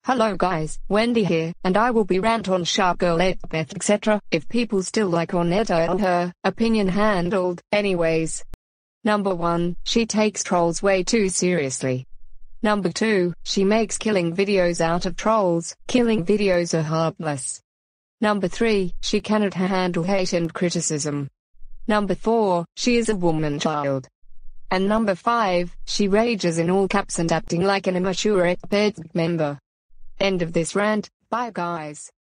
Hello guys, Wendy here, and I will be rant on Sharp Girl ATHDTC etc. If people still like Ornetta and her opinion handled. Anyways. Number 1, she takes trolls way too seriously. Number 2, she makes killing videos out of trolls. Killing videos are harmless. Number 3, she cannot handle hate and criticism. Number 4, she is a woman child. And number 5, she rages in all caps and acting like an immature ATHDTC member. End of this rant. Bye guys.